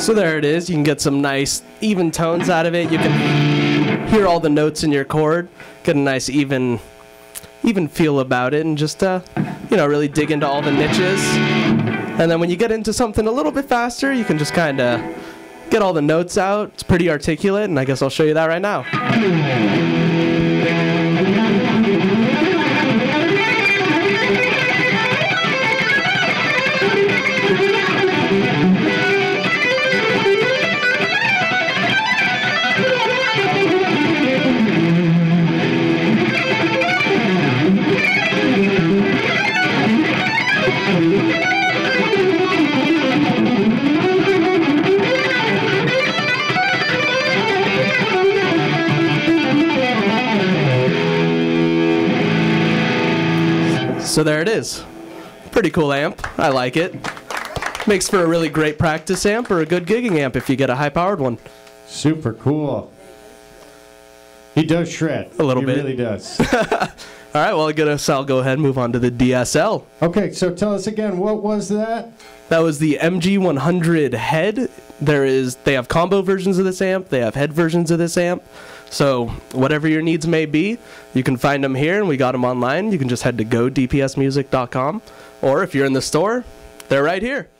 So there it is. You can get some nice even tones out of it. You can hear all the notes in your chord, get a nice even feel about it, and just you know, really dig into all the niches. And then when you get into something a little bit faster, you can just kind of get all the notes out. It's pretty articulate, and I guess I'll show you that right now. So there it is. Pretty cool amp. I like it. Makes for a really great practice amp or a good gigging amp if you get a high-powered one. Super cool. He does shred. A little bit. He really does. All right, well, I'll go ahead and move on to the DSL. Okay, so tell us again, what was that? That was the MG100 head. They have combo versions of this amp. They have head versions of this amp. So whatever your needs may be, you can find them here, and we got them online. You can just head to GoDpsMusic.com, or if you're in the store, they're right here.